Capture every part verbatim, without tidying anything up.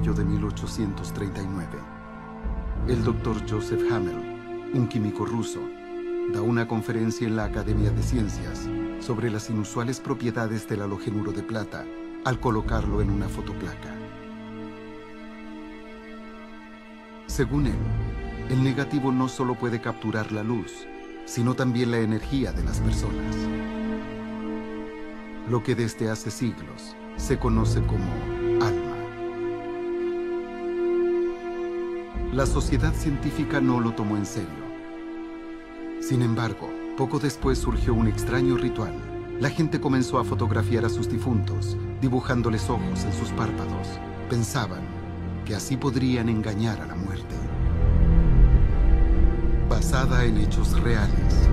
mayo de mil ochocientos treinta y nueve. El doctor Joseph Hamel, un químico ruso, da una conferencia en la Academia de Ciencias sobre las inusuales propiedades del halogenuro de plata al colocarlo en una fotoplaca. Según él, el negativo no solo puede capturar la luz, sino también la energía de las personas. Lo que desde hace siglos se conoce como alma. La sociedad científica no lo tomó en serio. Sin embargo, poco después surgió un extraño ritual. La gente comenzó a fotografiar a sus difuntos, dibujándoles ojos en sus párpados. Pensaban que así podrían engañar a la muerte. Basada en hechos reales.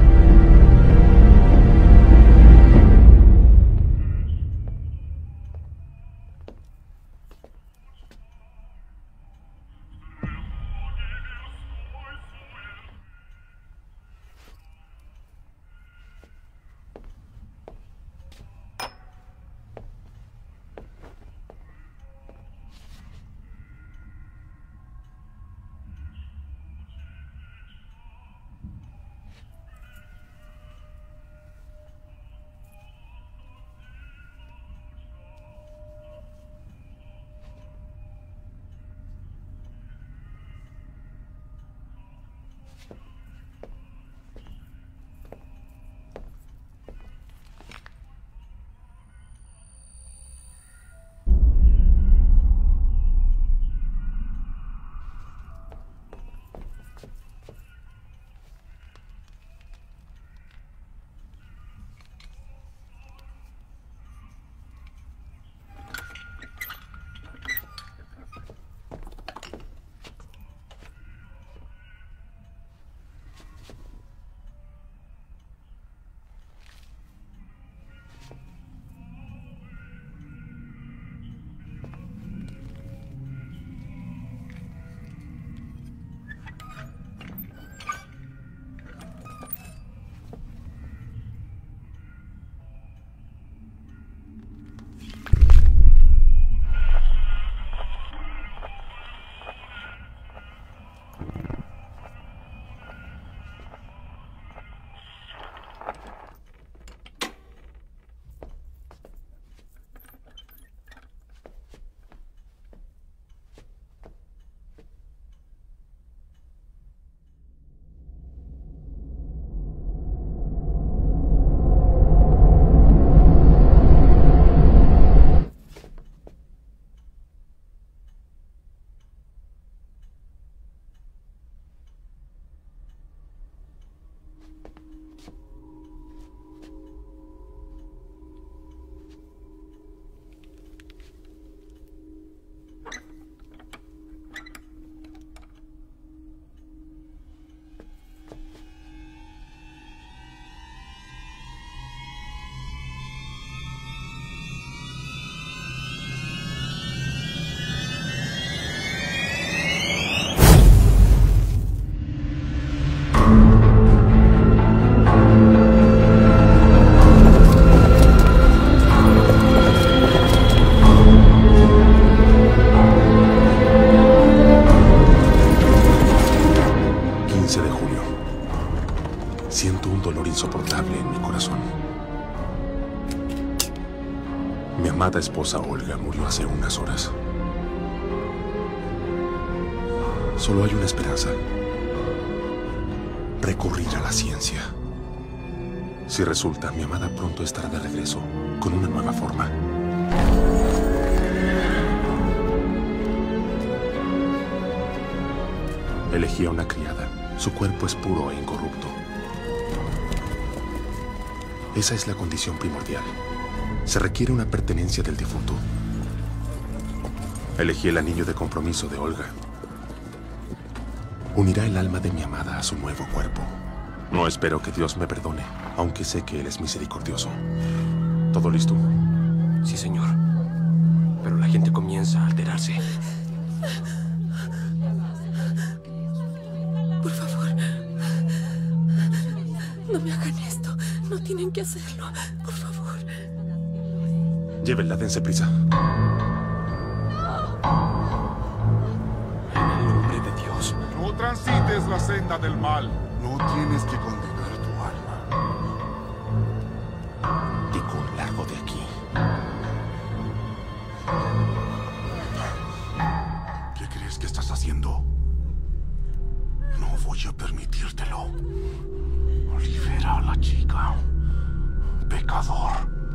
Siento un dolor insoportable en mi corazón. Mi amada esposa Olga murió hace unas horas. Solo hay una esperanza: recurrir a la ciencia. Si resulta, mi amada pronto estará de regreso con una nueva forma. Elegí a una criada. Su cuerpo es puro e incorrupto. Esa es la condición primordial. Se requiere una pertenencia del difunto. Elegí el anillo de compromiso de Olga. Unirá el alma de mi amada a su nuevo cuerpo. No espero que Dios me perdone, aunque sé que Él es misericordioso. ¿Todo listo? Sí, señor. Pero la gente comienza a alterarse. Por favor, no me hagan esto. No tienen que hacerlo. Por favor. Llévenla, dense prisa. transites la senda del mal. No tienes que condenar tu alma. Tikkun, largo de aquí. ¿Qué crees que estás haciendo? No voy a permitírtelo. Libera a la chica. Pecador.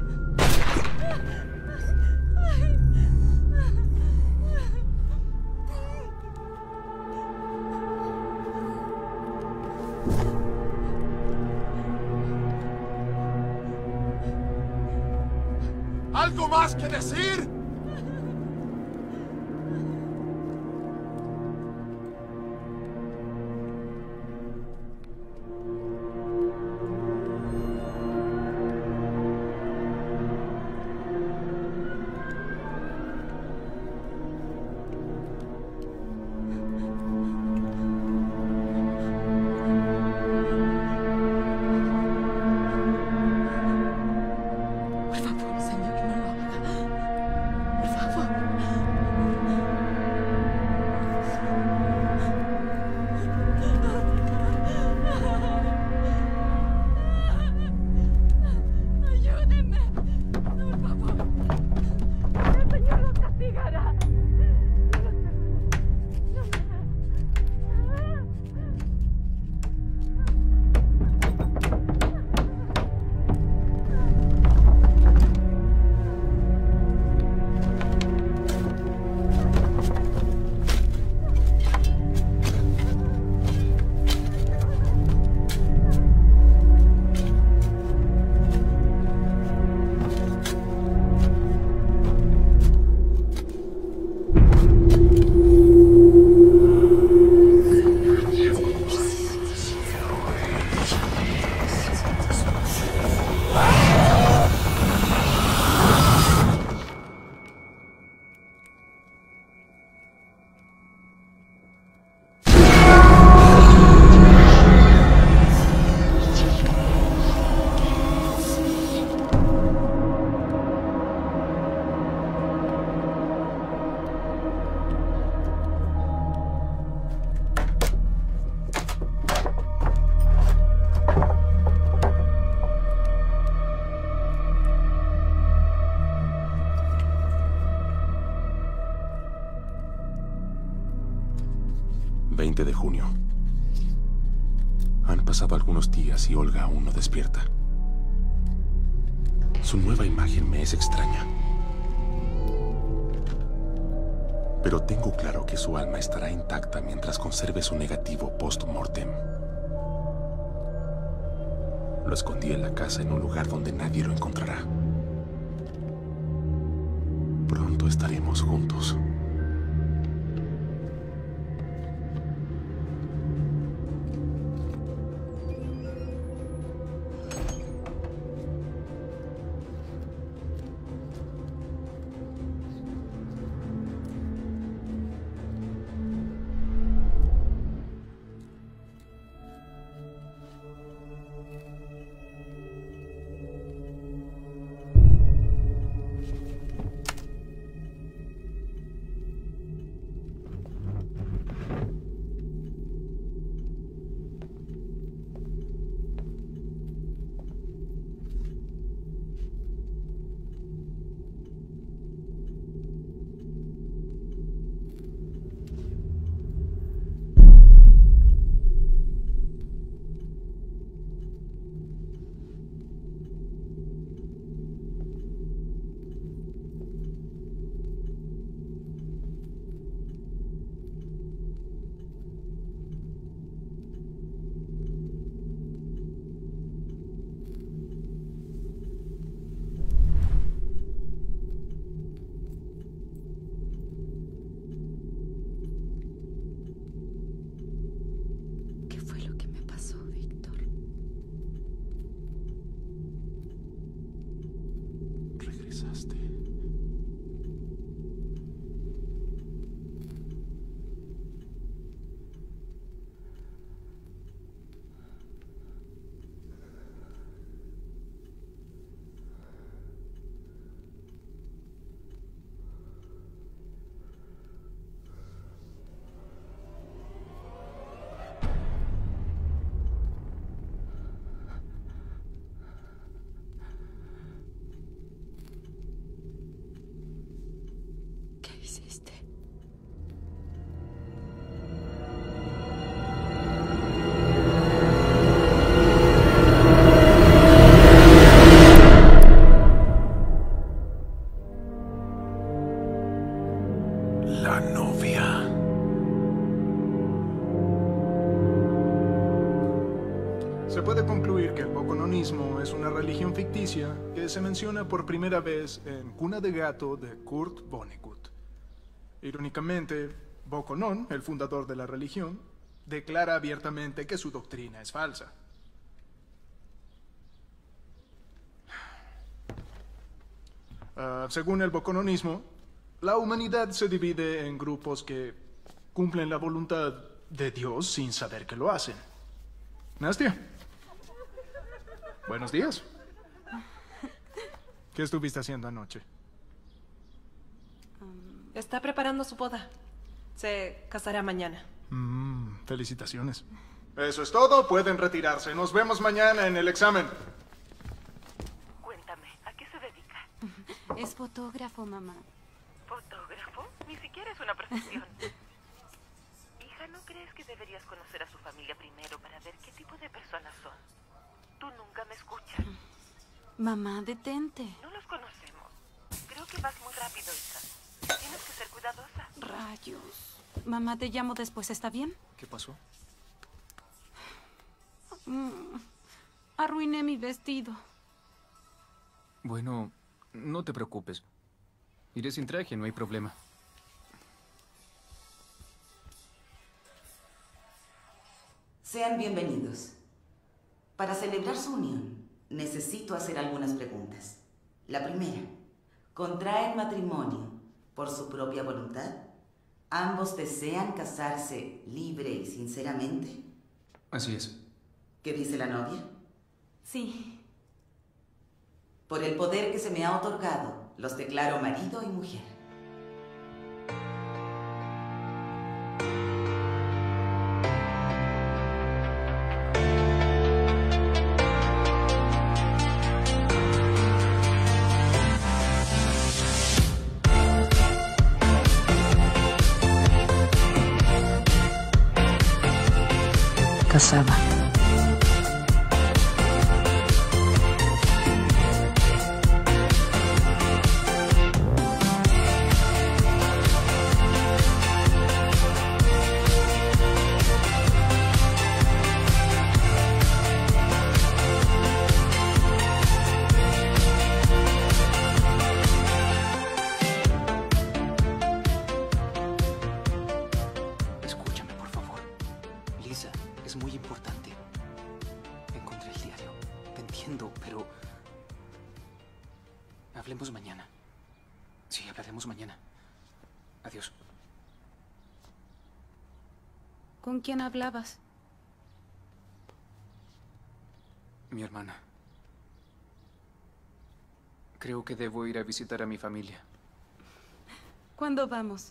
¿Algo más que decir? veinte de junio. Han pasado algunos días y Olga aún no despierta. Su nueva imagen me es extraña. Pero tengo claro que su alma estará intacta mientras conserve su negativo post-mortem. Lo escondí en la casa en un lugar donde nadie lo encontrará. Pronto estaremos juntos. una religión ficticia que se menciona por primera vez en Cuna de Gato de Kurt Vonnegut. Irónicamente, Bokonon, el fundador de la religión, declara abiertamente que su doctrina es falsa. Uh, según el bokononismo, la humanidad se divide en grupos que cumplen la voluntad de Dios sin saber que lo hacen. Nastia. Buenos días. ¿Qué estuviste haciendo anoche? Está preparando su boda. Se casará mañana. Mm, felicitaciones. Eso es todo. Pueden retirarse. Nos vemos mañana en el examen. Cuéntame, ¿a qué se dedica? Es fotógrafo, mamá. ¿Fotógrafo? Ni siquiera es una profesión. Hija, ¿no crees que deberías conocer a su familia primero para ver qué tipo de personas son? Tú nunca me escuchas. Mamá, detente. No los conocemos. Creo que vas muy rápido, hija. Tienes que ser cuidadosa. Rayos. Mamá, te llamo después, ¿está bien? ¿Qué pasó? Mm, arruiné mi vestido. Bueno, no te preocupes. Iré sin traje, no hay problema. Sean bienvenidos. Para celebrar su unión, necesito hacer algunas preguntas. La primera, ¿contraen matrimonio por su propia voluntad? ¿Ambos desean casarse libre y sinceramente? Así es. ¿Qué dice la novia? Sí. Por el poder que se me ha otorgado, los declaro marido y mujer. Casada. Escúchame, por favor. Lisa, es muy importante. Encontré el diario. Te entiendo, pero... Hablemos mañana. Sí, hablaremos mañana. Adiós. ¿Con quién hablabas? Mi hermana. Creo que debo ir a visitar a mi familia. ¿Cuándo vamos?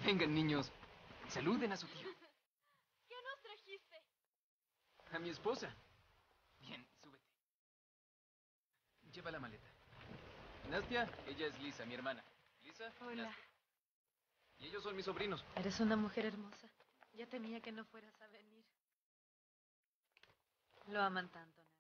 Vengan, niños. Saluden a su tío. ¿Qué nos trajiste? A mi esposa. Bien, súbete. Lleva la maleta. Nastia, ella es Lisa, mi hermana. Lisa, hola. Nastia. Y ellos son mis sobrinos. Eres una mujer hermosa. Ya temía que no fueras a venir. Lo aman tanto, Nastia.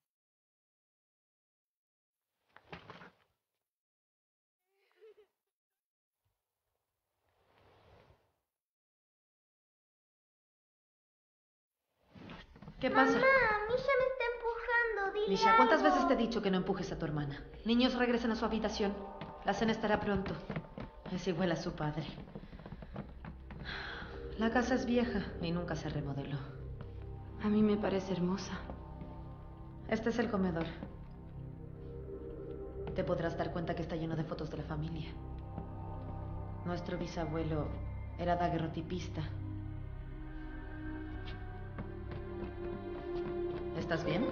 ¿Qué pasa? Mamá, Misha me está empujando, dile Misha, ¿cuántas algo? veces te he dicho que no empujes a tu hermana? Niños, regresen a su habitación. La cena estará pronto. Es igual a su padre. La casa es vieja y nunca se remodeló. A mí me parece hermosa. Este es el comedor. Te podrás dar cuenta que está lleno de fotos de la familia. Nuestro bisabuelo era daguerrotipista. ¿Estás bien?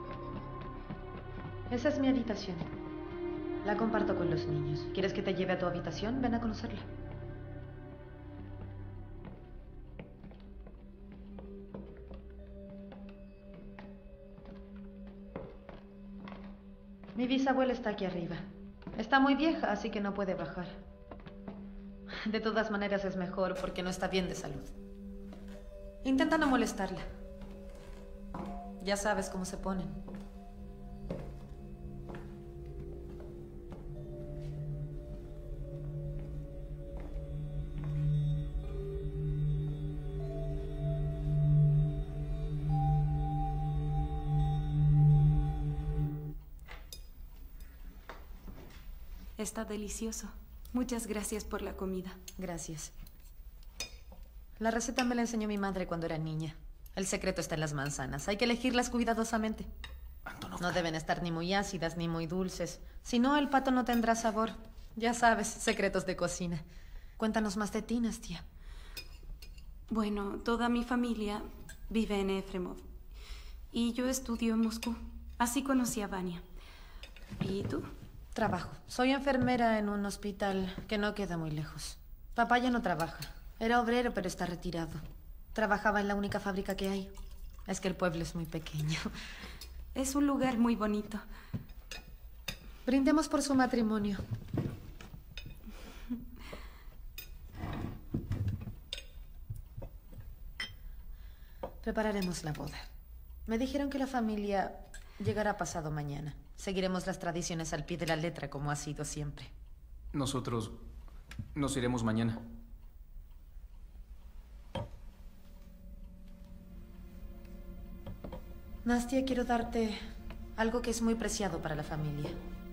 Esa es mi habitación. La comparto con los niños. ¿Quieres que te lleve a tu habitación? Ven a conocerla. Mi bisabuela está aquí arriba. Está muy vieja, así que no puede bajar. De todas maneras es mejor porque no está bien de salud. Intenta no molestarla. Ya sabes cómo se ponen. Está delicioso. Muchas gracias por la comida. Gracias. La receta me la enseñó mi madre cuando era niña. El secreto está en las manzanas. Hay que elegirlas cuidadosamente. No deben estar ni muy ácidas ni muy dulces. Si no, el pato no tendrá sabor. Ya sabes, secretos de cocina. Cuéntanos más de ti, Nastia. Bueno, toda mi familia vive en Efremov. Y yo estudio en Moscú. Así conocí a Vania. ¿Y tú? Trabajo. Soy enfermera en un hospital que no queda muy lejos. Papá ya no trabaja. Era obrero, pero está retirado. Trabajaba en la única fábrica que hay. Es que el pueblo es muy pequeño. Es un lugar muy bonito. Brindemos por su matrimonio. Prepararemos la boda. Me dijeron que la familia llegará pasado mañana. Seguiremos las tradiciones al pie de la letra, como ha sido siempre. Nosotros nos iremos mañana. Nastia, quiero darte algo que es muy preciado para la familia,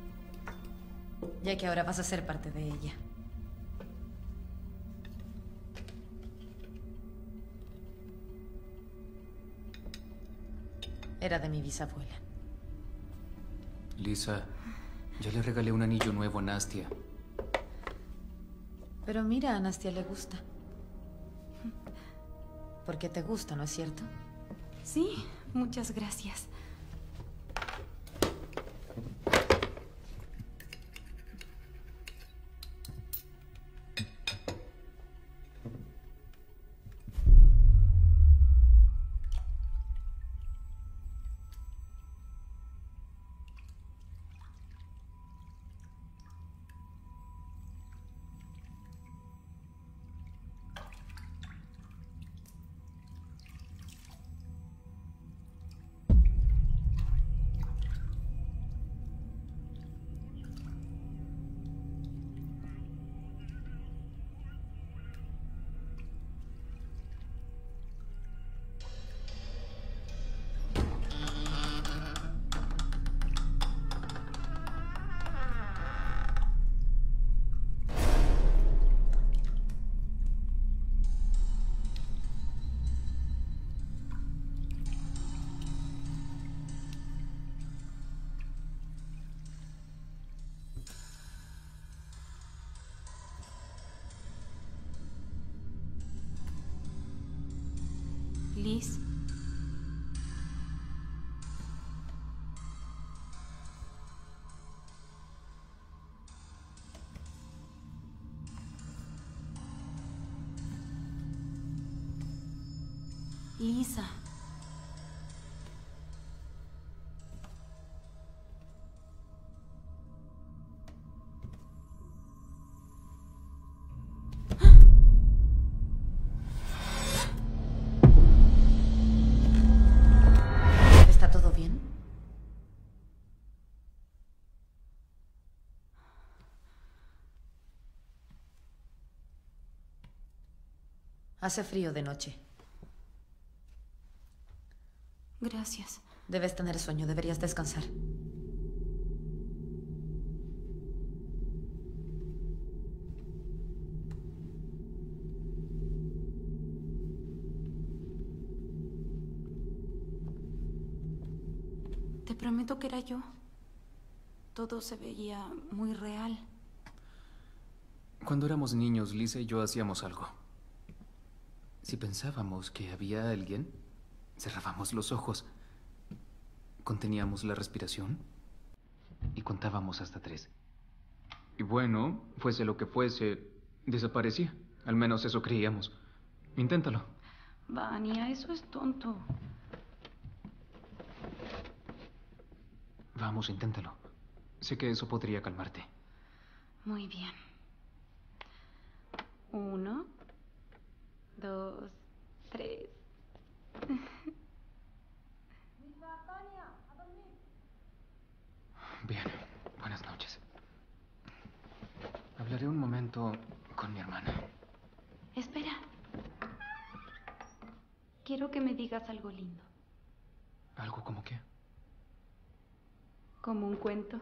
ya que ahora vas a ser parte de ella. Era de mi bisabuela. Lisa, ya le regalé un anillo nuevo a Nastia. Pero mira, a Nastia le gusta. Porque te gusta, ¿no es cierto? Sí, muchas gracias. Lisa. ¿Está todo bien? Hace frío de noche. Gracias. Debes tener sueño, deberías descansar. Te prometo que era yo. Todo se veía muy real. Cuando éramos niños, Lisa y yo hacíamos algo. Si pensábamos que había alguien, cerrábamos los ojos, conteníamos la respiración y contábamos hasta tres. Y bueno, fuese lo que fuese, desaparecía. Al menos eso creíamos. Inténtalo. Vania, eso es tonto. Vamos, inténtalo. Sé que eso podría calmarte. Muy bien. Uno, dos, tres. Bien, buenas noches. Hablaré un momento con mi hermana. Espera. Quiero que me digas algo lindo. ¿Algo como qué? Como un cuento.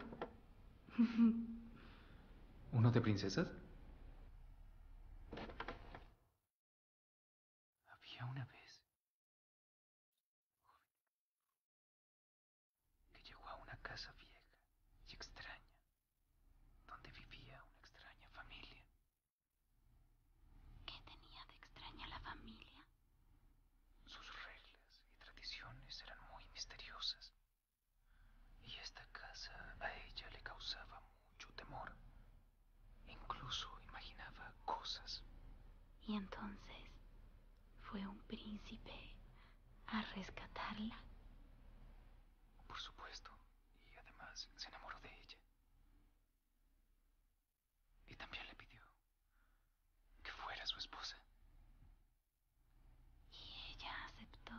¿Uno de princesas? Había una vez que llegó a una casa vieja y extraña, donde vivía una extraña familia. ¿Qué tenía de extraña la familia? Sus reglas y tradiciones eran muy misteriosas. Y esta casa a ella le causaba mucho temor. Incluso imaginaba cosas. Y entonces fue un príncipe a rescatarla. Por supuesto. Y además se enamoró de ella. Y también le pidió que fuera su esposa. Y ella aceptó.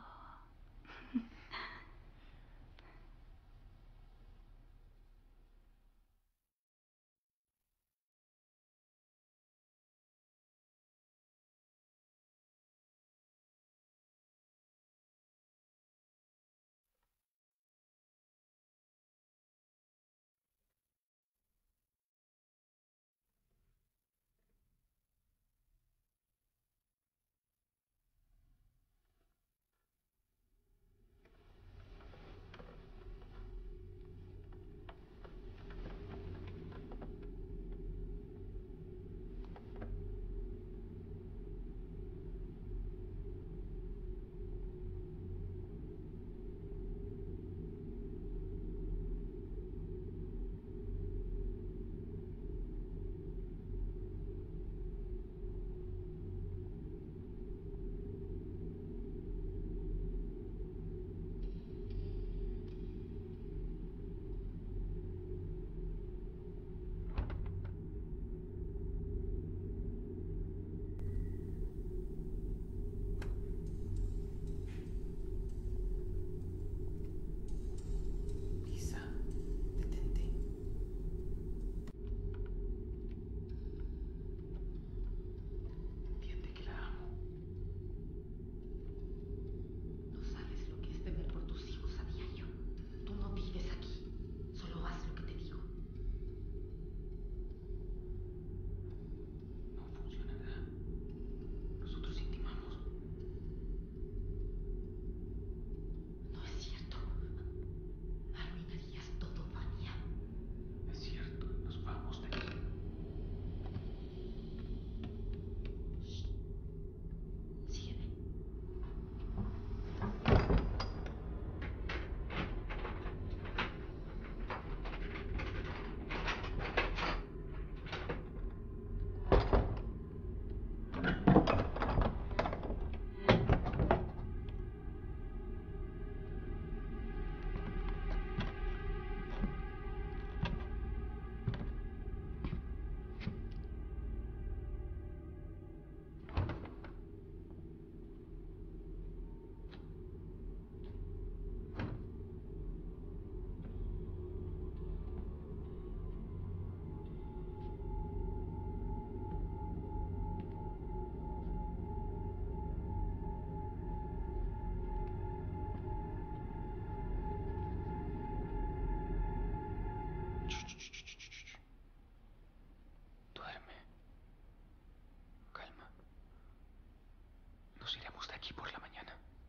saldremos de aquí por la mañana.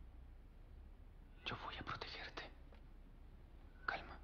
Yo voy a protegerte. Calma.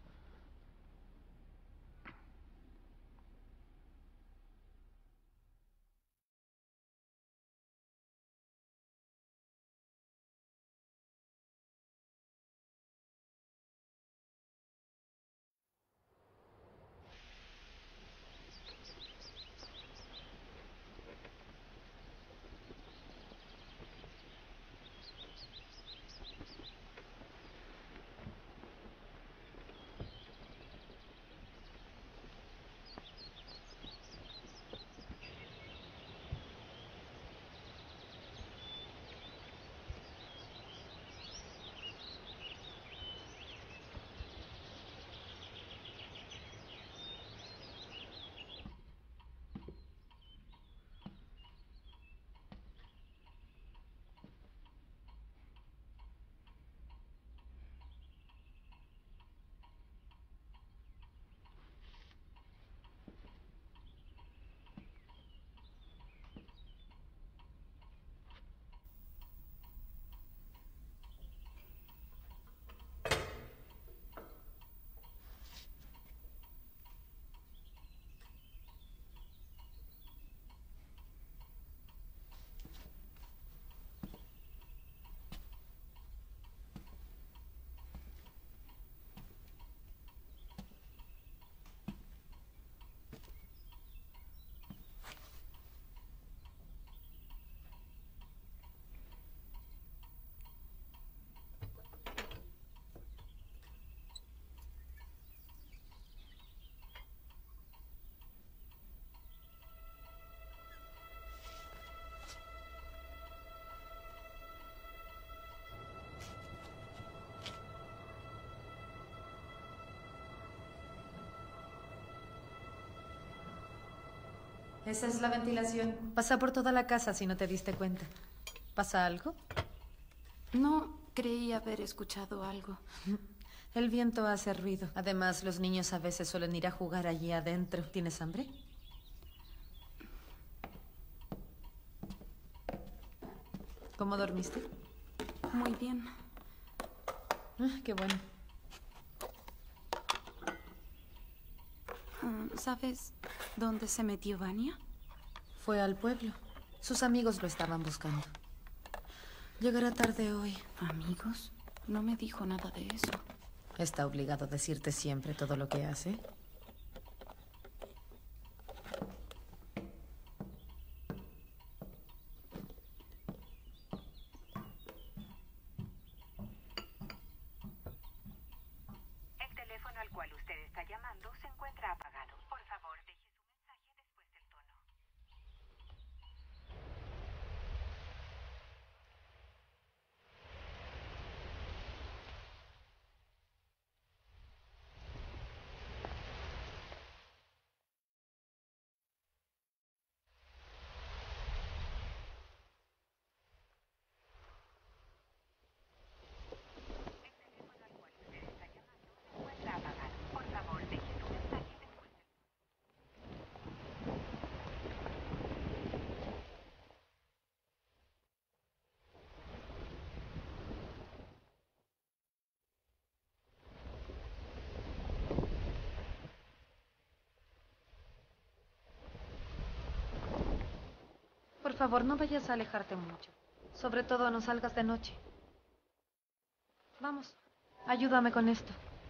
Esa es la ventilación. Pasa por toda la casa si no te diste cuenta. ¿Pasa algo? No, creí haber escuchado algo. El viento hace ruido. Además, los niños a veces suelen ir a jugar allí adentro. ¿Tienes hambre? ¿Cómo dormiste? Muy bien. Ah, qué bueno. Uh, ¿Sabes dónde se metió Vania? Fue al pueblo. Sus amigos lo estaban buscando. Llegará tarde hoy. ¿Amigos? No me dijo nada de eso. ¿Está obligado a decirte siempre todo lo que hace? El teléfono al cual usted está llamando se encuentra apagado. Por favor, deje su mensaje después del tono. Por favor, no vayas a alejarte mucho. Sobre todo, no salgas de noche. Vamos, ayúdame con esto.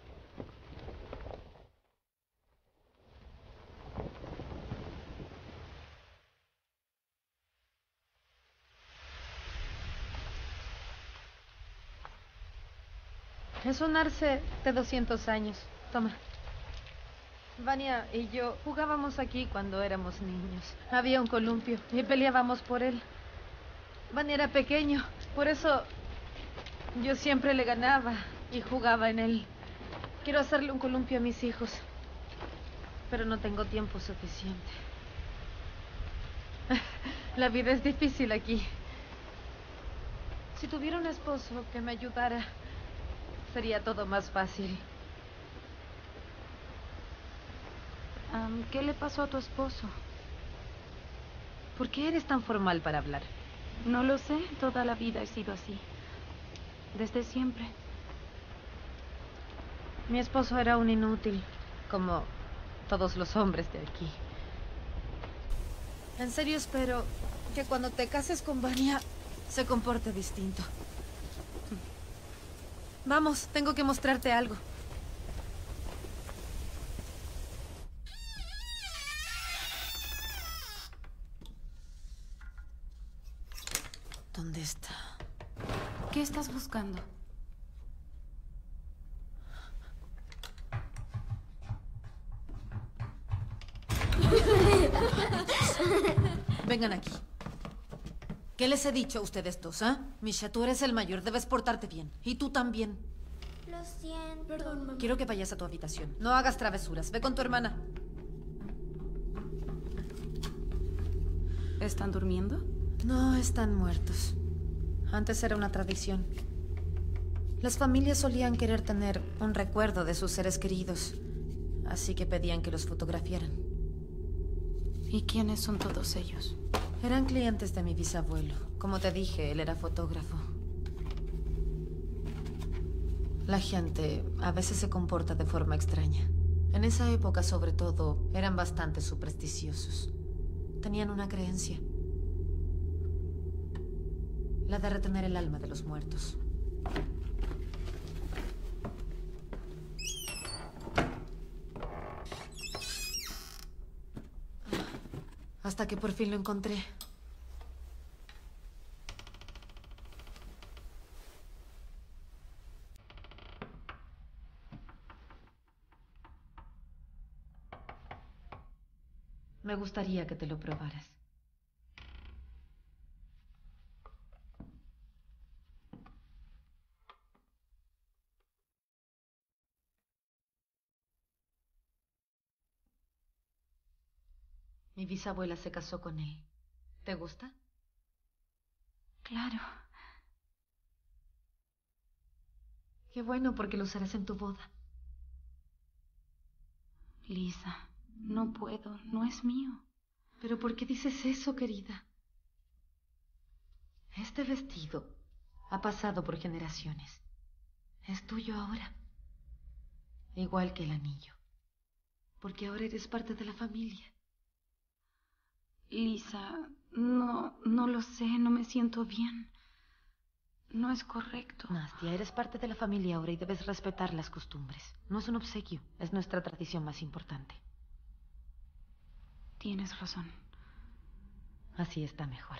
Es un arce de doscientos años. Toma. Vania y yo jugábamos aquí cuando éramos niños. Había un columpio y peleábamos por él. Vania era pequeño, por eso yo siempre le ganaba y jugaba en él. Quiero hacerle un columpio a mis hijos, pero no tengo tiempo suficiente. La vida es difícil aquí. Si tuviera un esposo que me ayudara, sería todo más fácil. Um, ¿Qué le pasó a tu esposo? ¿Por qué eres tan formal para hablar? No lo sé, toda la vida he sido así. Desde siempre. Mi esposo era un inútil, como todos los hombres de aquí. En serio espero que cuando te cases con Vania se comporte distinto. Vamos, tengo que mostrarte algo. ¿Dónde está? ¿Qué estás buscando? Vengan aquí. ¿Qué les he dicho a ustedes dos, ah? ¿eh? Misha, tú eres el mayor, debes portarte bien. Y tú también. Lo siento. Perdón, mamá. Quiero que vayas a tu habitación. No hagas travesuras. Ve con tu hermana. ¿Están durmiendo? No, están muertos. Antes era una tradición. Las familias solían querer tener un recuerdo de sus seres queridos. Así que pedían que los fotografiaran. ¿Y quiénes son todos ellos? Eran clientes de mi bisabuelo. Como te dije, él era fotógrafo. La gente a veces se comporta de forma extraña. En esa época, sobre todo, eran bastante supersticiosos. Tenían una creencia. La de retener el alma de los muertos. Hasta que por fin lo encontré. Me gustaría que te lo probaras. Mi bisabuela se casó con él. ¿Te gusta? Claro. Qué bueno, porque lo usarás en tu boda. Lisa, no puedo. No es mío. ¿Pero por qué dices eso, querida? Este vestido ha pasado por generaciones. Es tuyo ahora. Igual que el anillo. Porque ahora eres parte de la familia. Lisa, no, no lo sé, no me siento bien. No es correcto. Nastia, eres parte de la familia ahora y debes respetar las costumbres. No es un obsequio, es nuestra tradición más importante. Tienes razón. Así está mejor.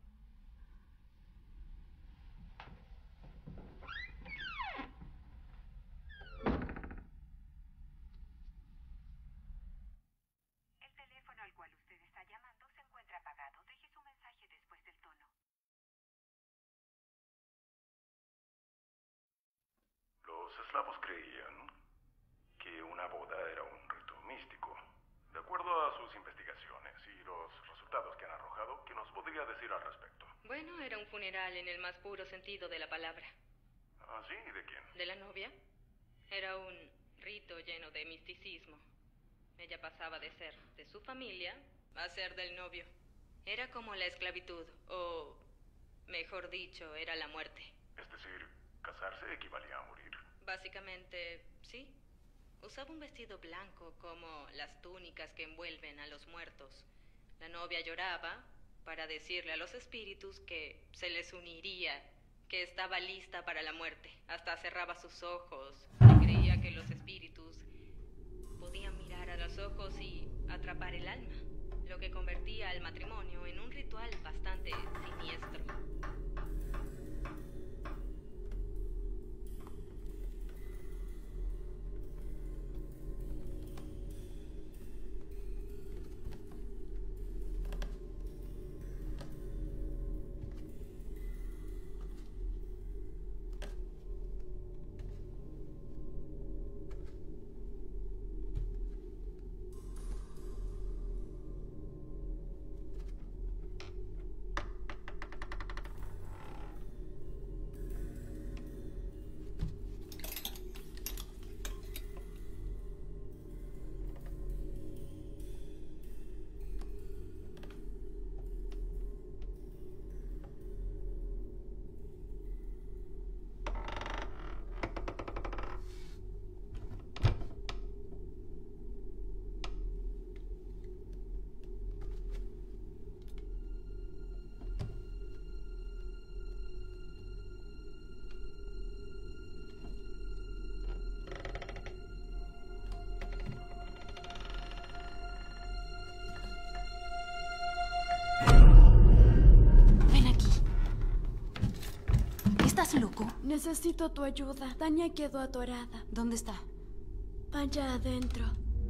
Los eslavos creían que una boda era un rito místico. De acuerdo a sus investigaciones y los resultados que han arrojado, ¿qué nos podría decir al respecto? Bueno, era un funeral en el más puro sentido de la palabra. ¿Ah, sí? ¿De quién? ¿De la novia? Era un rito lleno de misticismo. Ella pasaba de ser de su familia a ser del novio. Era como la esclavitud, o mejor dicho, era la muerte. Es decir, casarse equivalía a morir. Básicamente, sí. Usaba un vestido blanco como las túnicas que envuelven a los muertos. La novia lloraba para decirle a los espíritus que se les uniría, que estaba lista para la muerte. Hasta cerraba sus ojos y creía que los espíritus podían mirar a los ojos y atrapar el alma, lo que convertía al matrimonio en un ritual bastante siniestro. ¿Estás loco? Necesito tu ayuda. Tania quedó atorada. ¿Dónde está? Allá adentro.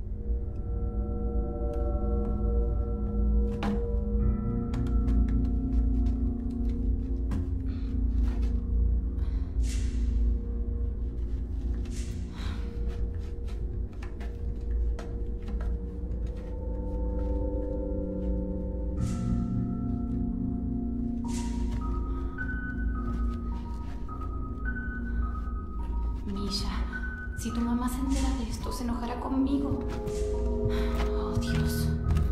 Misha, si tu mamá se entera de esto, se enojará conmigo. Oh, Dios.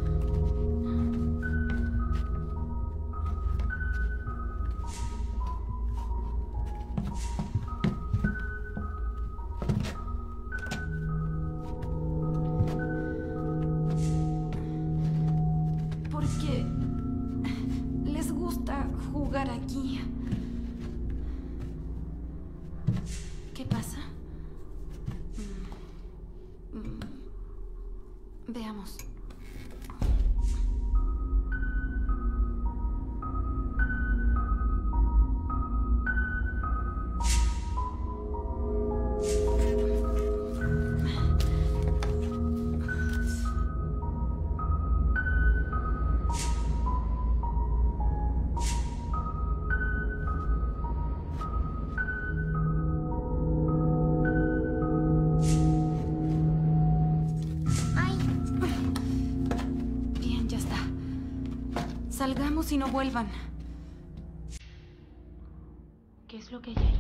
¿Por qué les gusta jugar aquí? ¿Qué pasa? Mm, mm, Veamos. Bien, ya está. Salgamos y no vuelvan. ¿Qué es lo que hay ahí?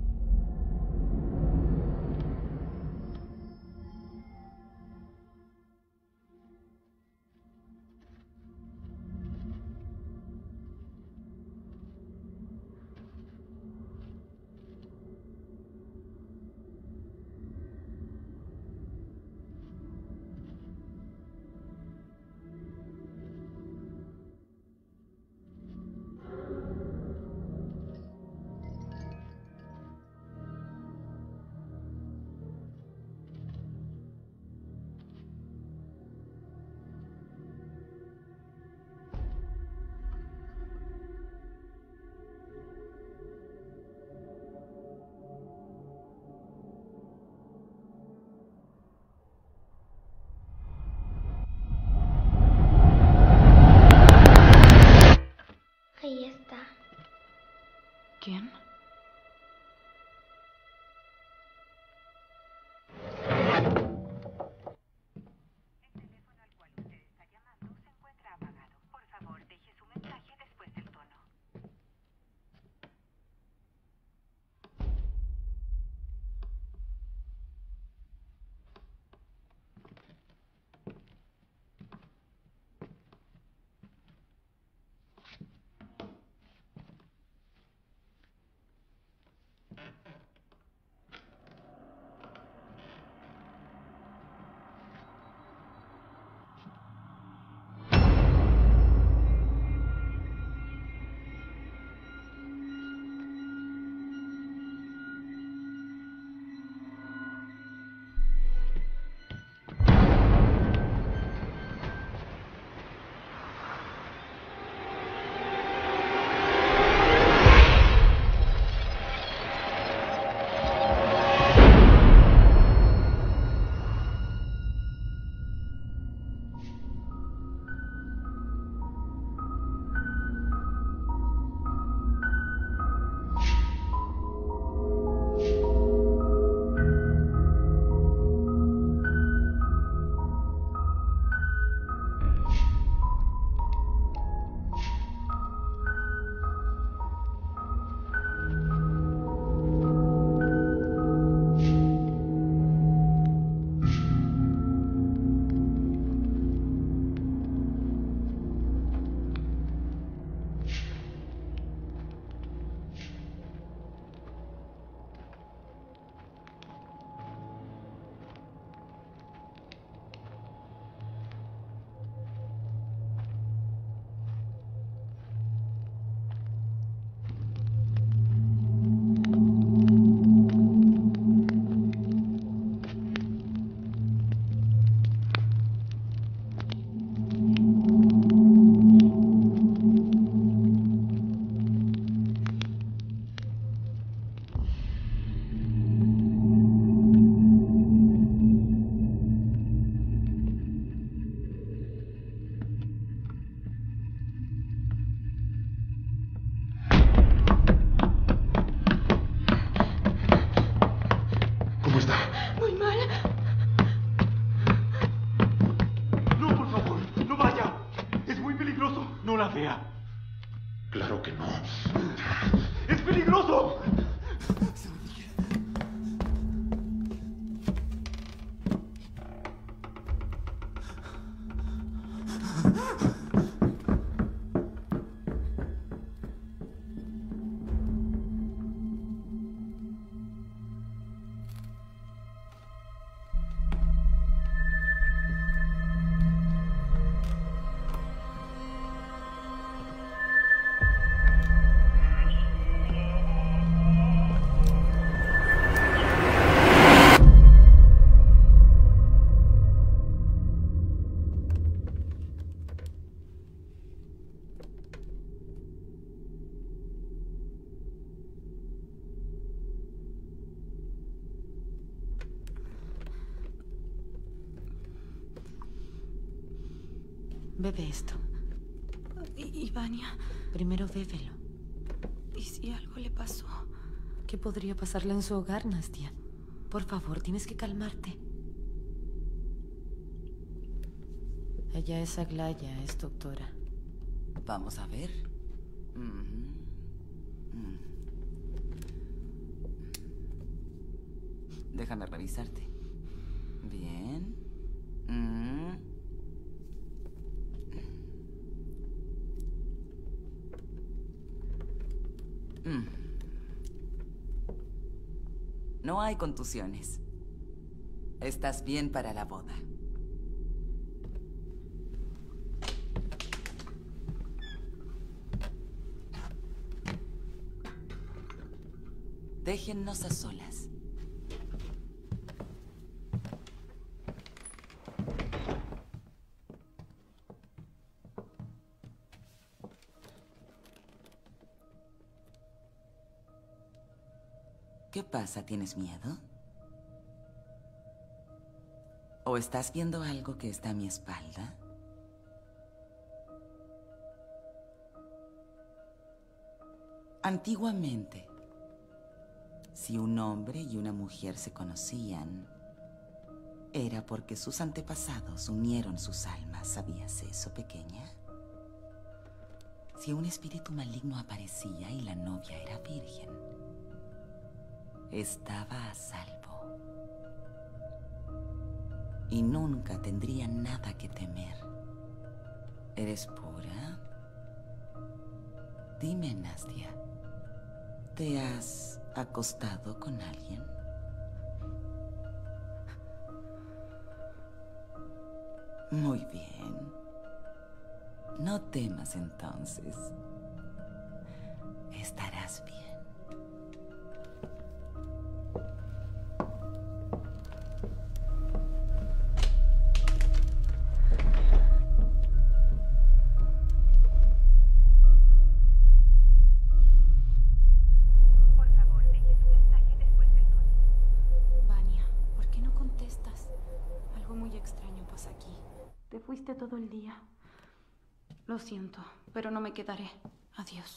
Ahí está. ¿Quién? peligroso! Bebe esto. ¿Y, y Vania? Primero bébelo. ¿Y si algo le pasó? ¿Qué podría pasarle en su hogar, Nastia? Por favor, tienes que calmarte. Ella es Aglaya, es doctora. Vamos a ver. Mm-hmm. Mm. Déjame revisarte. Bien. Mm. Mm. No hay contusiones. Estás bien para la boda. Déjennos a solas. ¿Qué pasa? ¿Tienes miedo? ¿O estás viendo algo que está a mi espalda? Antiguamente, si un hombre y una mujer se conocían, era porque sus antepasados unieron sus almas. ¿Sabías eso, pequeña? Si un espíritu maligno aparecía y la novia era virgen, estaba a salvo. Y nunca tendría nada que temer. ¿Eres pura? Dime, Nastia, ¿te has acostado con alguien? Muy bien. No temas entonces. Estarás bien. Todo el día. Lo siento, pero no me quedaré. Adiós.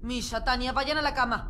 Misha, Tania, vayan a la cama.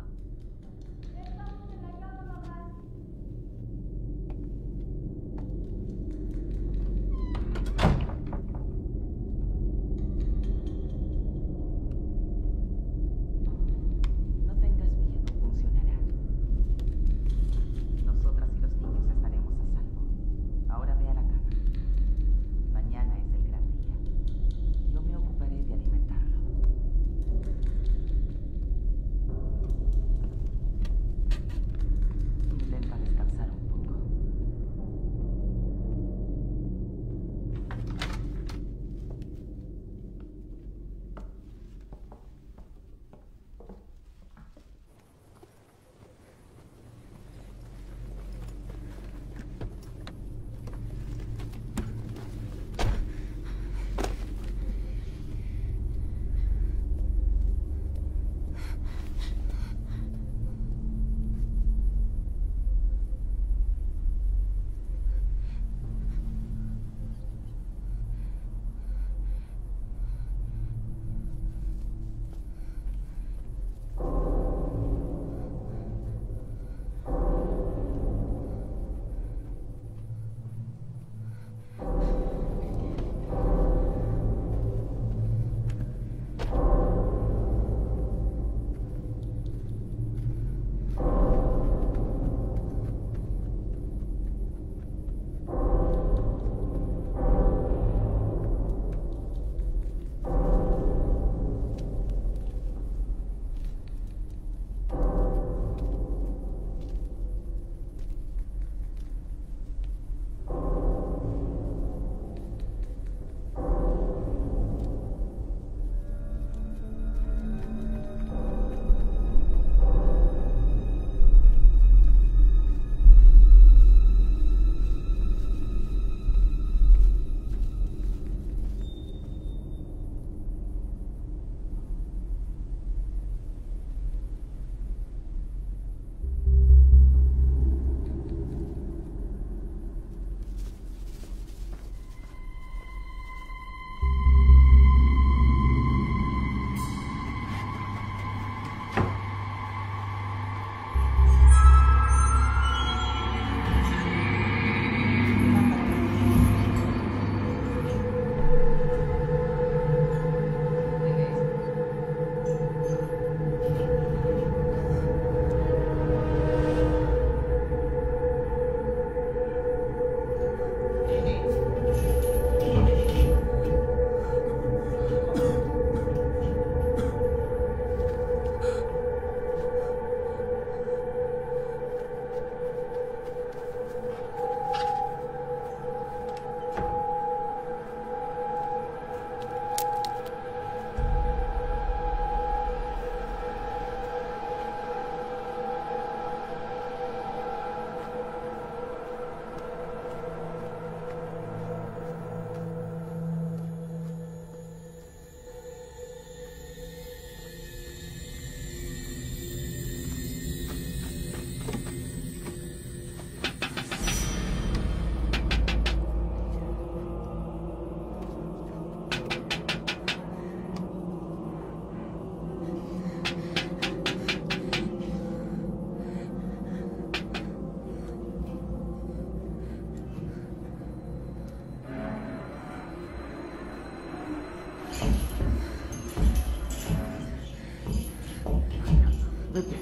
Vete.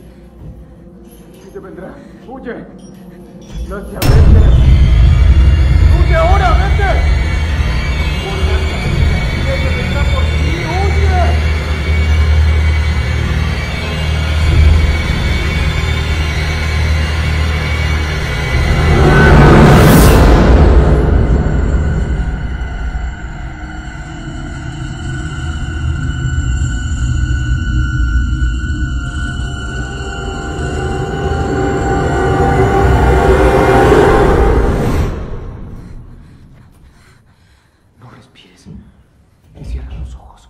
Ella vendrá. ¡Huye! ¡Nadia, vete! ¡Huye ahora! ¡Vete! ¡Ella vendrá por ti! ¡Huye! No respires y cierra los ojos.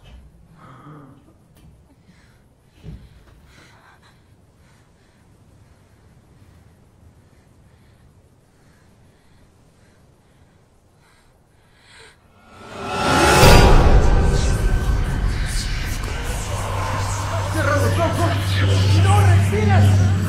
¡No respires!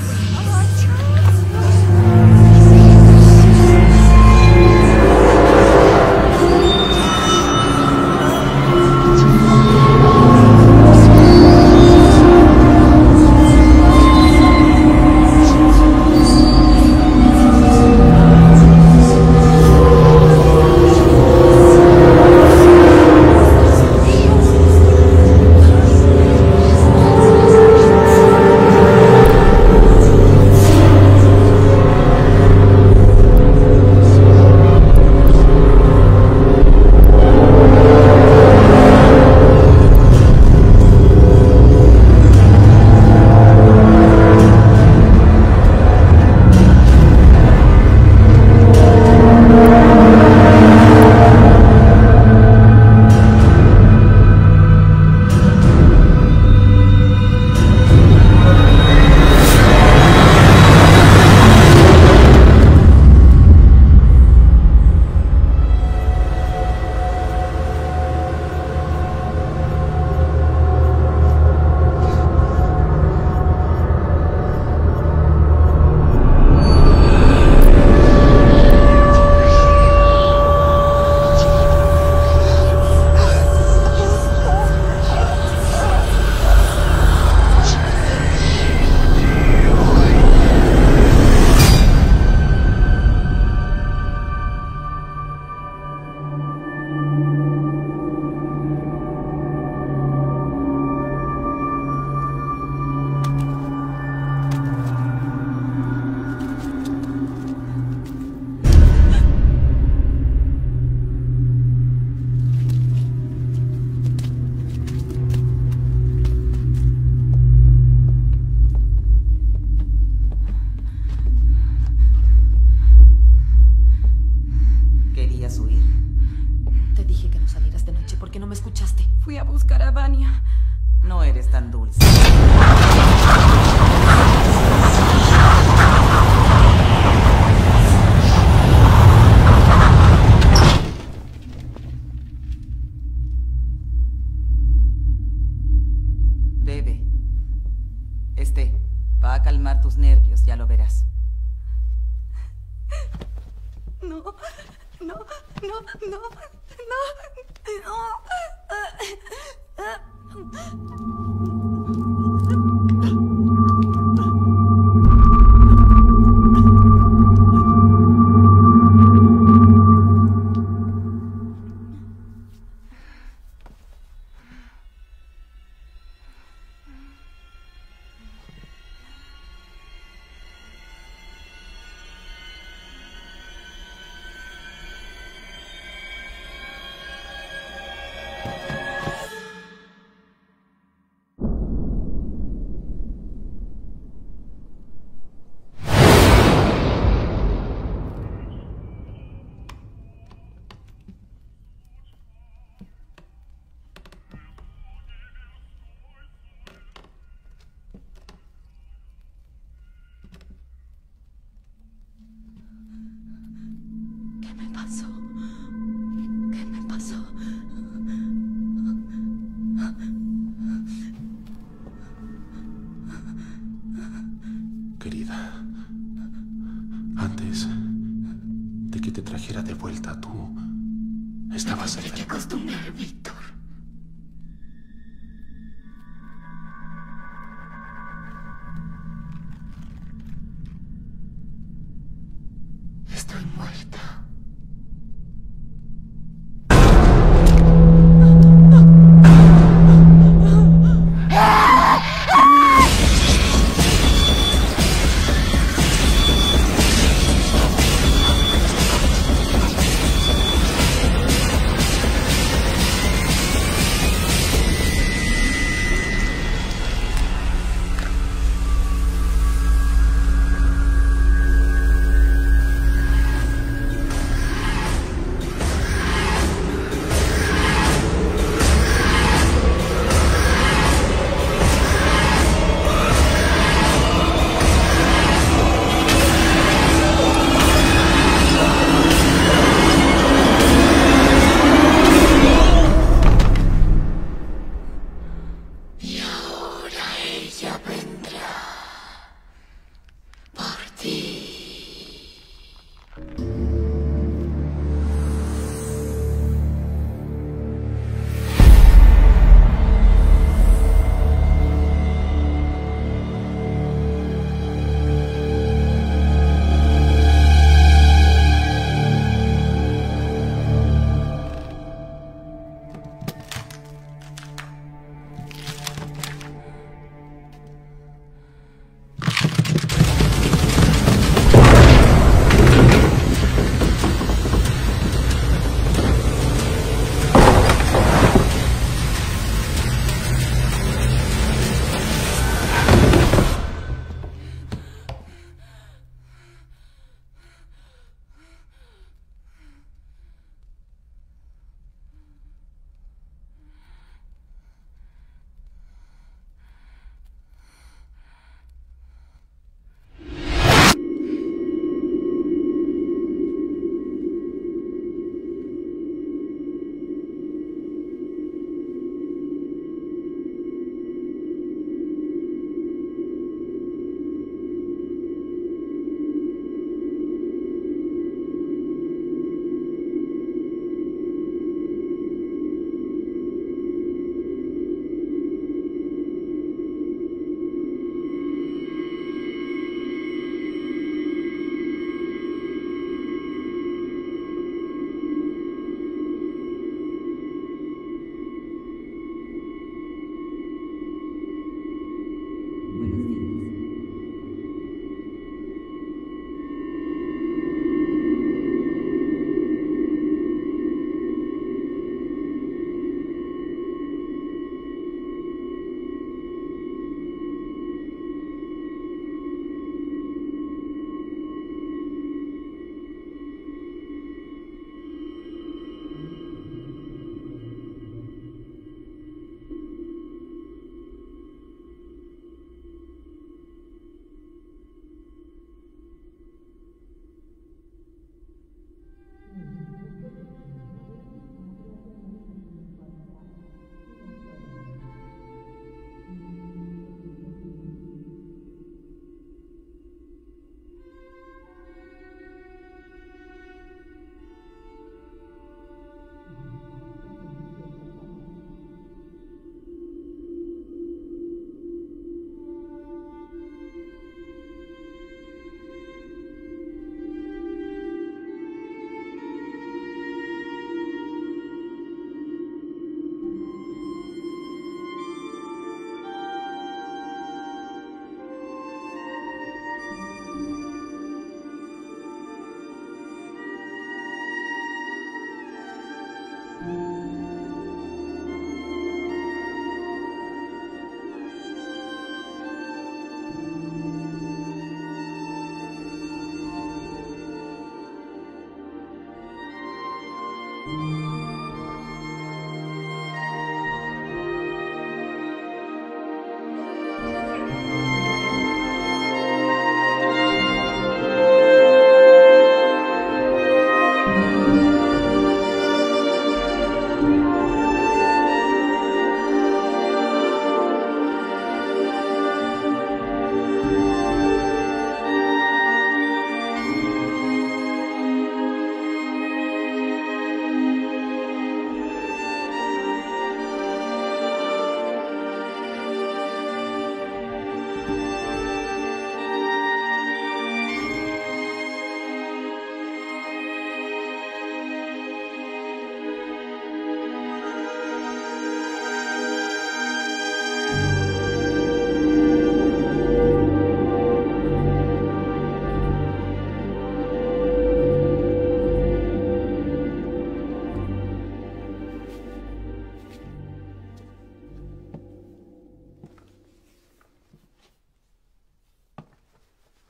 ¿Querías huir? Te dije que no salieras de noche porque no me escuchaste. Fui a buscar a Vania. No eres tan dulce. Bebe. Este, va a calmar tus nervios, ya lo verás. No, no, no, no, no, no. ¿Qué me pasó? ¿Qué me pasó? Querida, antes de que te trajera de vuelta, tú estabas enferma. Hay que acostumbrar, Víctor. Estoy muerta.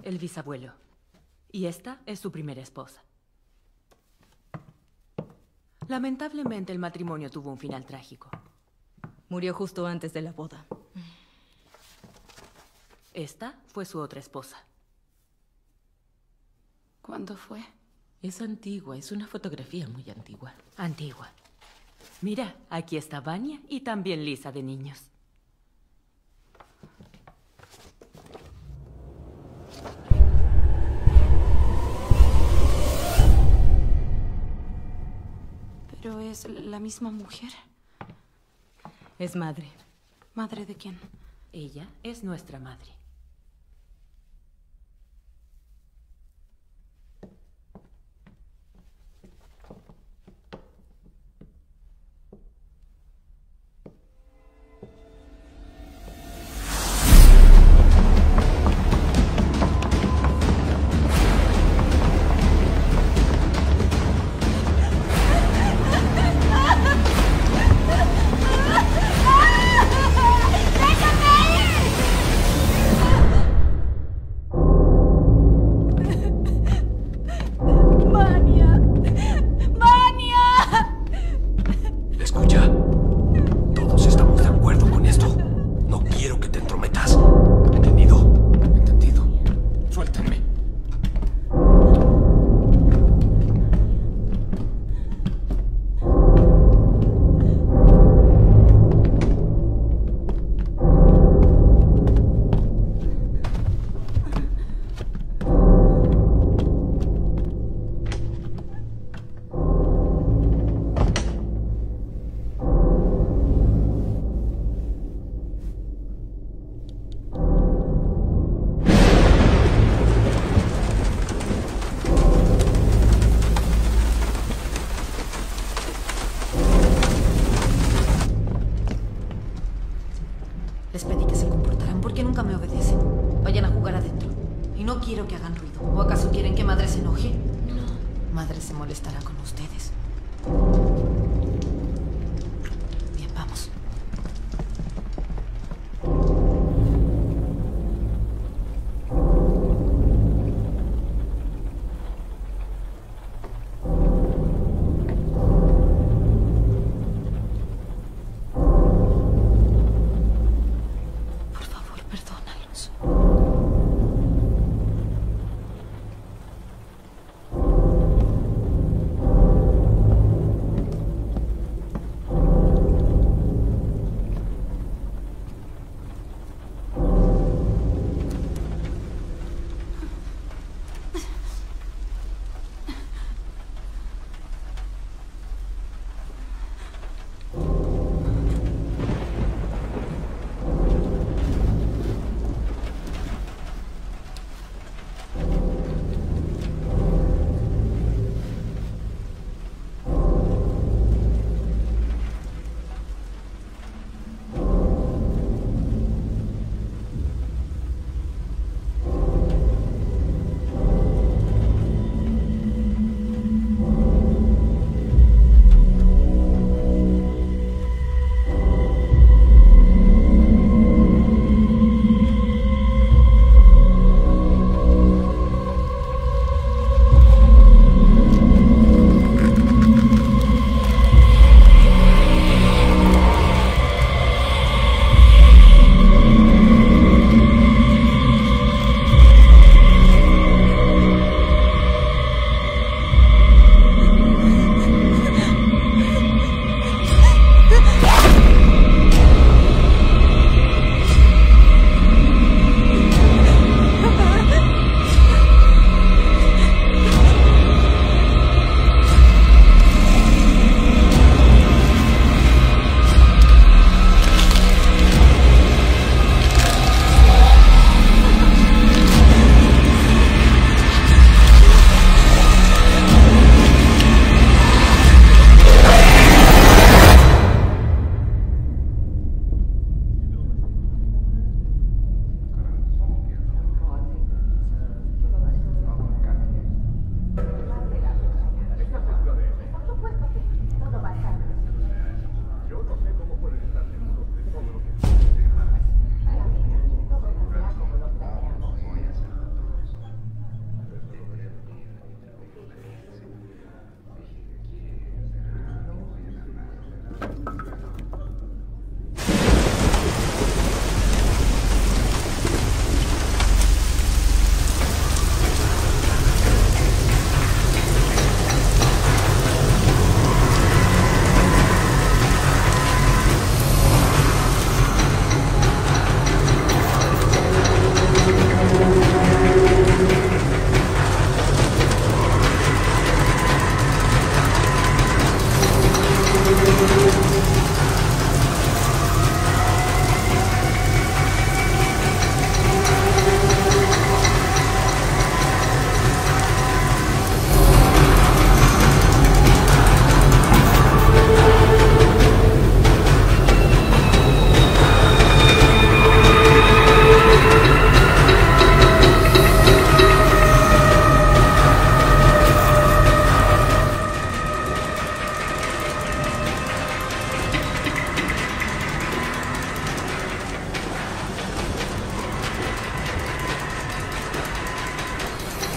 el bisabuelo. Y esta es su primera esposa. Lamentablemente, el matrimonio tuvo un final trágico. Murió justo antes de la boda. Esta fue su otra esposa. ¿Cuándo fue? Es antigua, es una fotografía muy antigua. Antigua. Mira, aquí está Vania y también Lisa de niños. ¿Pero es la misma mujer? Es madre. ¿Madre de quién? Ella es nuestra madre. Les pedí que se comportaran porque nunca me obedecen. Vayan a jugar adentro. Y no quiero que hagan ruido. ¿O acaso quieren que Madre se enoje? No. Madre se molestará con ustedes. Bien, vamos.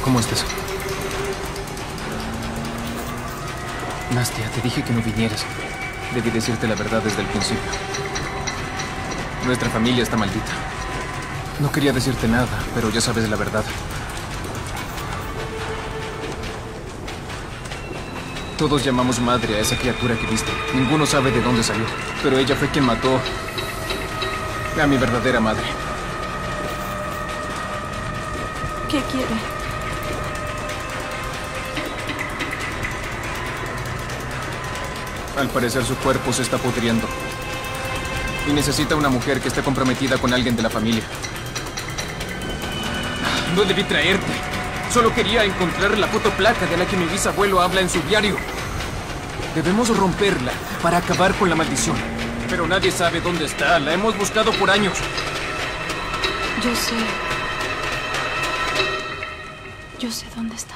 ¿cómo estás? Nastia, te dije que no vinieras. Debí decirte la verdad desde el principio. Nuestra familia está maldita. No quería decirte nada, pero ya sabes la verdad. Todos llamamos madre a esa criatura que viste. Ninguno sabe de dónde salió, pero ella fue quien mató a mi verdadera madre. ¿Qué quiere? Al parecer su cuerpo se está pudriendo. Y necesita una mujer que esté comprometida con alguien de la familia. No debí traerte. Solo quería encontrar la fotoplaca de la que mi bisabuelo habla en su diario. Debemos romperla para acabar con la maldición. Pero nadie sabe dónde está. La hemos buscado por años. Yo sé. Yo sé dónde está.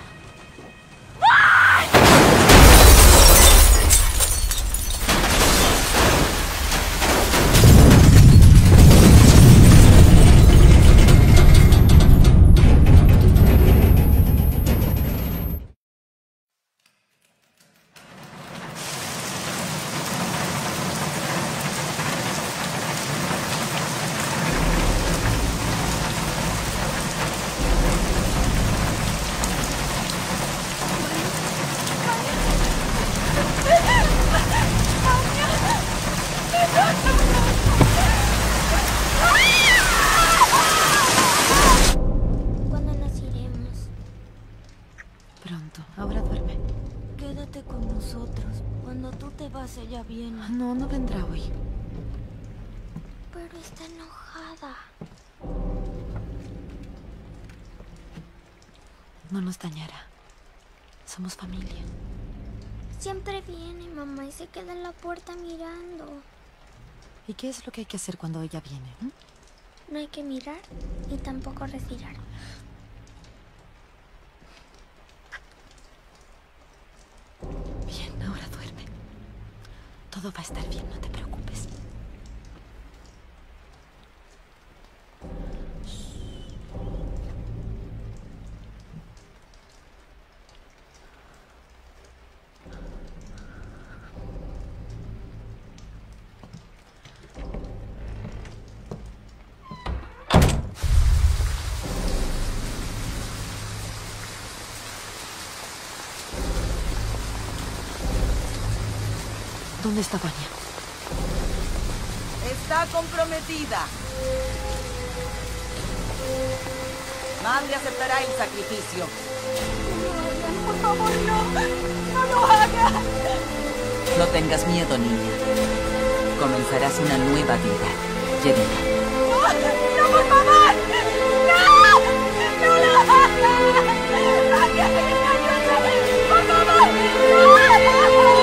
¿Cuándo nos iremos? Pronto. Ahora duerme. Quédate con nosotros. Cuando tú te vas, ella viene. No, no vendrá hoy. Pero está enojada. No nos dañará. Somos familia. Siempre viene, mamá, y se queda en la puerta mirando. ¿Y qué es lo que hay que hacer cuando ella viene? ¿Mm? No hay que mirar y tampoco respirar. Bien, ahora duerme. Todo va a estar bien, no te preocupes. ¿Dónde está Vania? Está comprometida. Madre aceptará el sacrificio. Por favor, no. No lo hagas. No tengas miedo, niña. Comenzarás una nueva vida, Jedediah. ¡No, no, por favor! ¡No! ¡No lo hagas! ¡Vania, ayúdame! ¡Por favor! ¡No!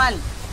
mal.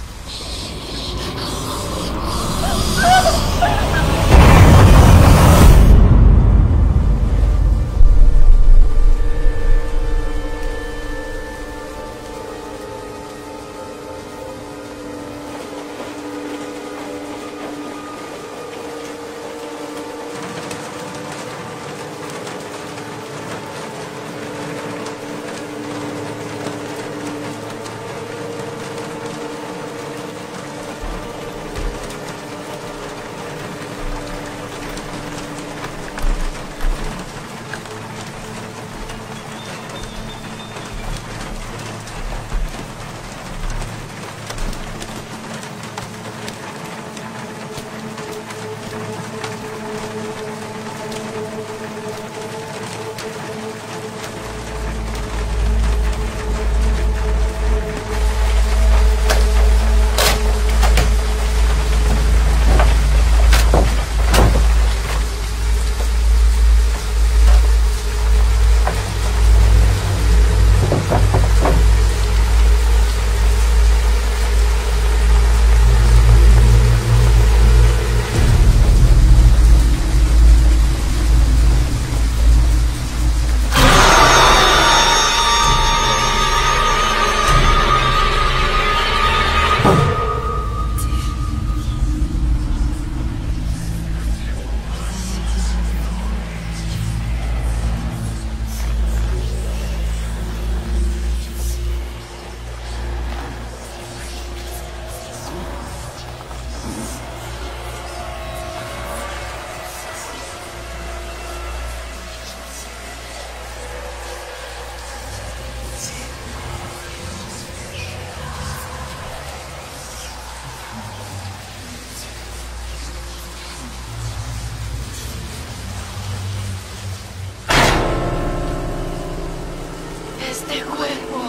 Este cuerpo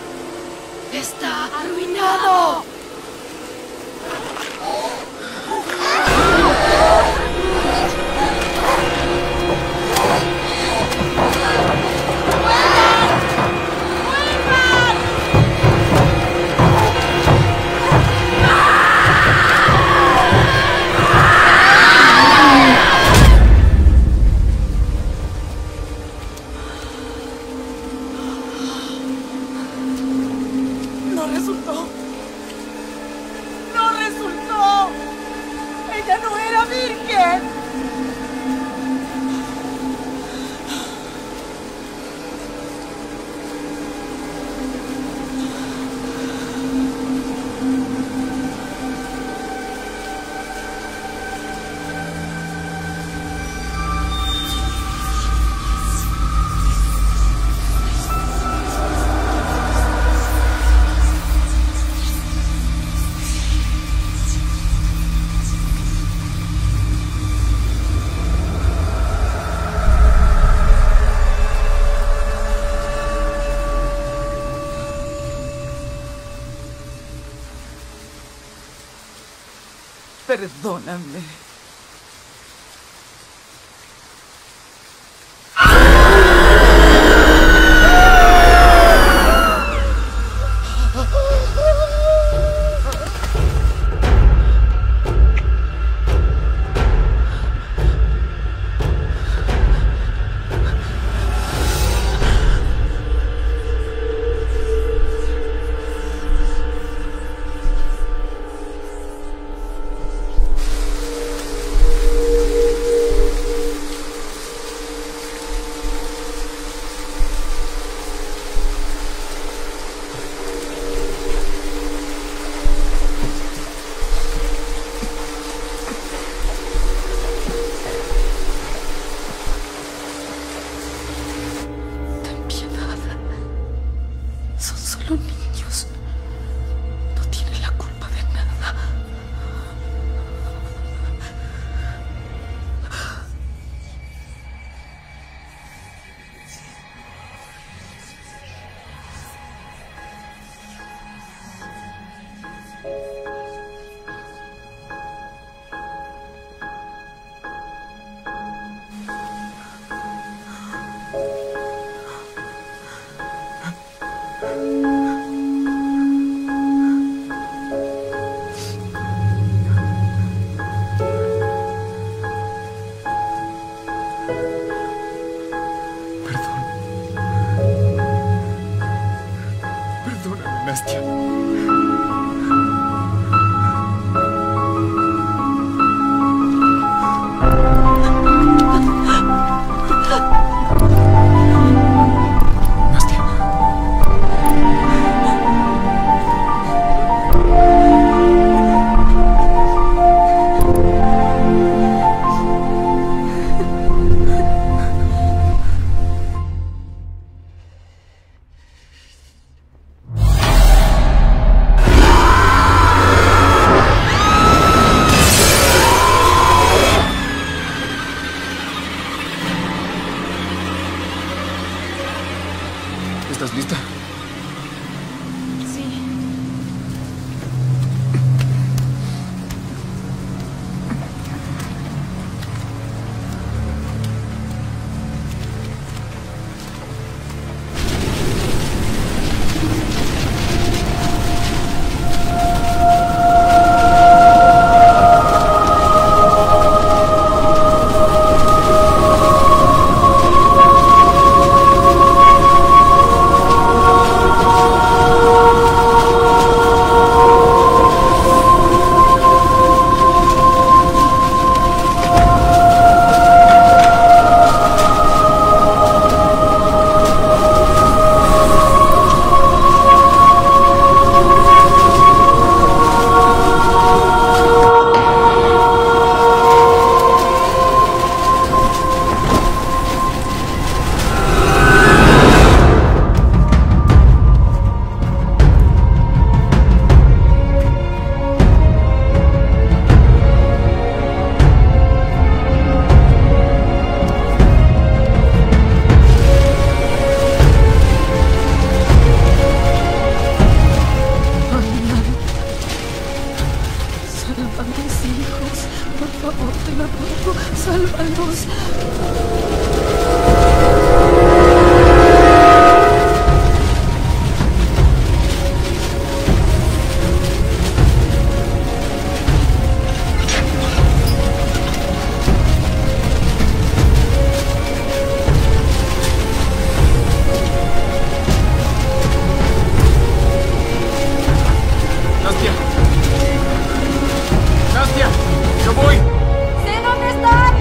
está arruinado. No resultó. No resultó. Ella no era virgen. Perdóname. Son solo niños. No tienen la culpa de nada. Nastia. ¿Estás lista? Sí. Salva a mis hijos. Por favor, te lo ruego. Sálvalos. Nastia. Nastia, yo voy. ¡Sé dónde están!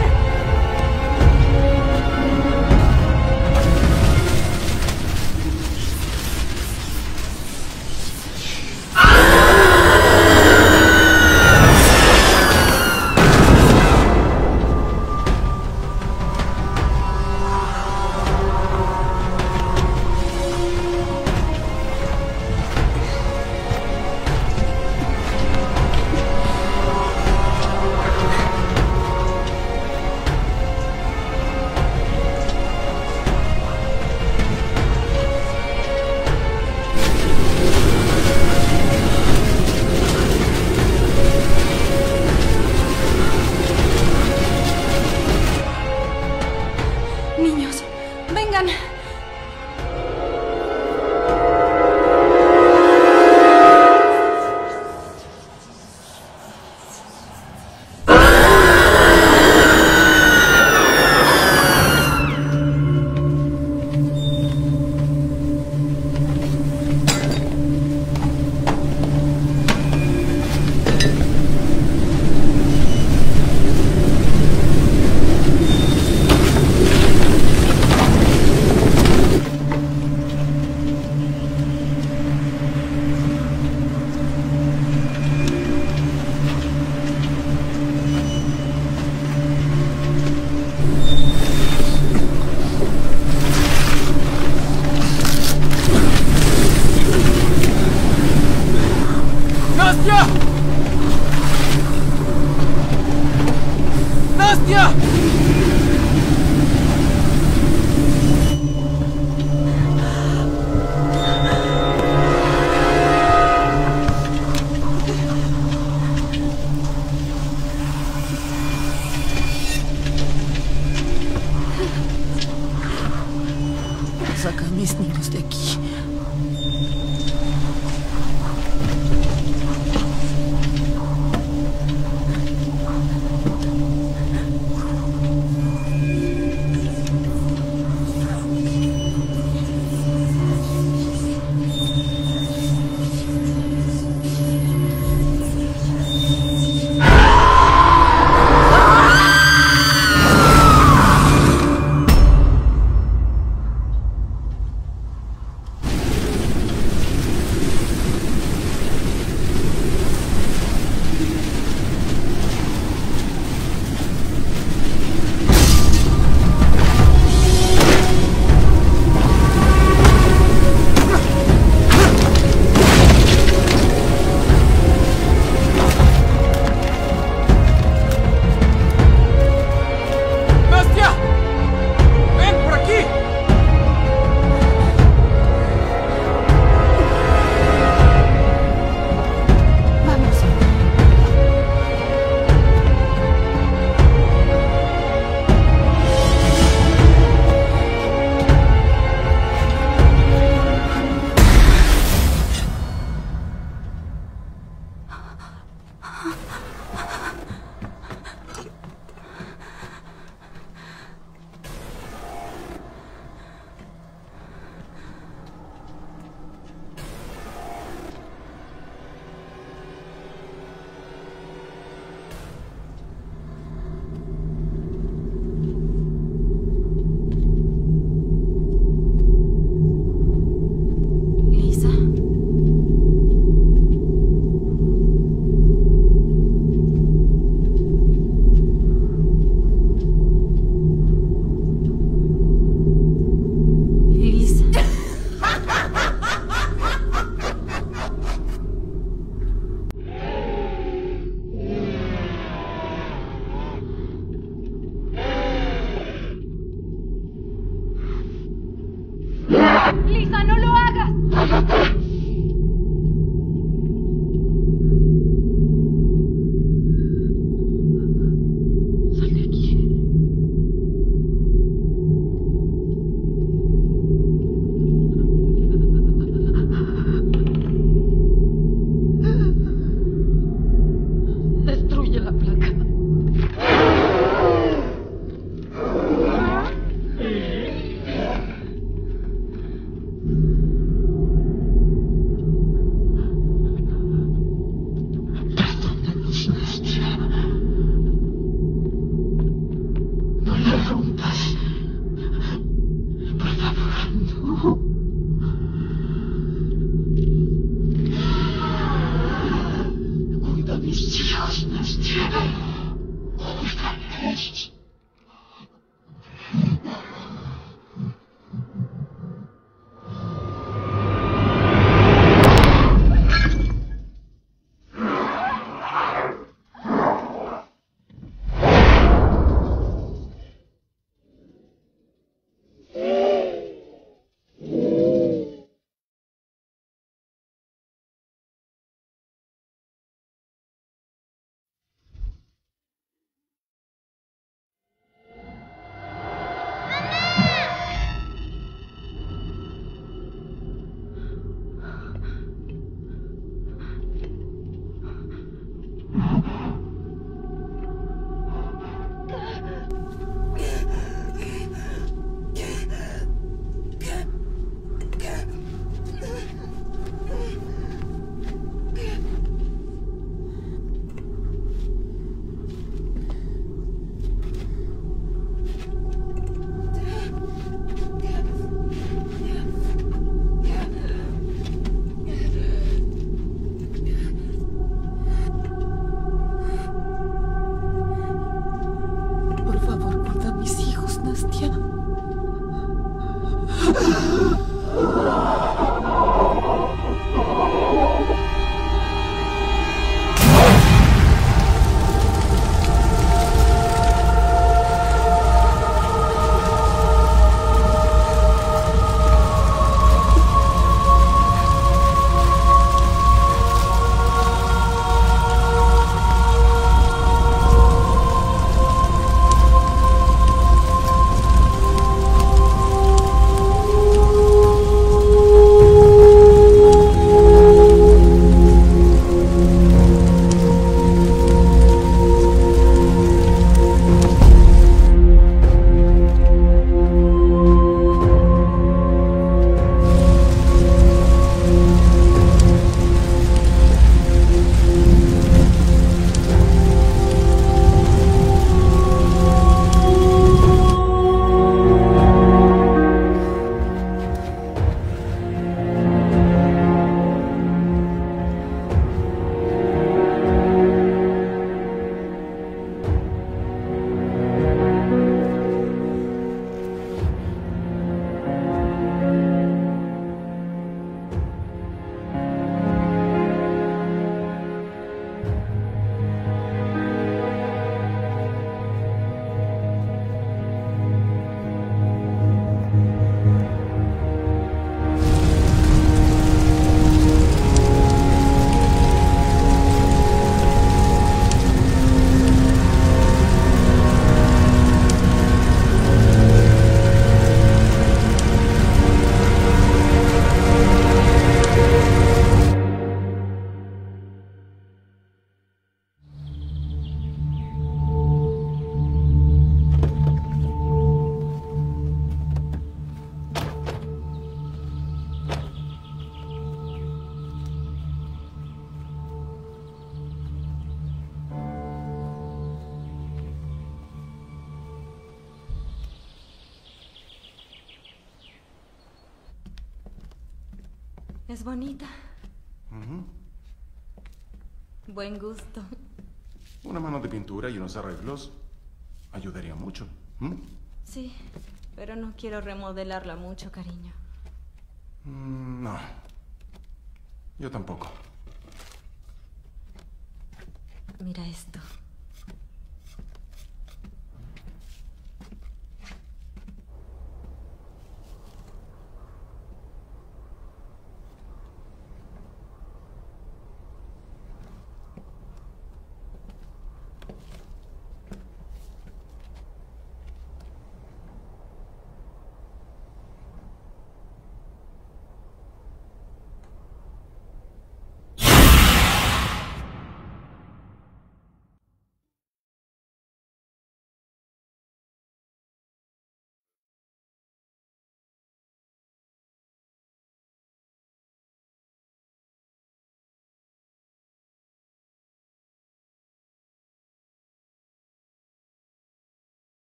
Niños, vengan. ¡Nastia! ¡Nastia! Saca a mis niños de aquí. Es bonita. Ujú. Buen gusto. Una mano de pintura y unos arreglos ayudaría mucho. ¿Mm? Sí, pero no quiero remodelarla mucho, cariño. Mm, no. Yo tampoco. Mira esto.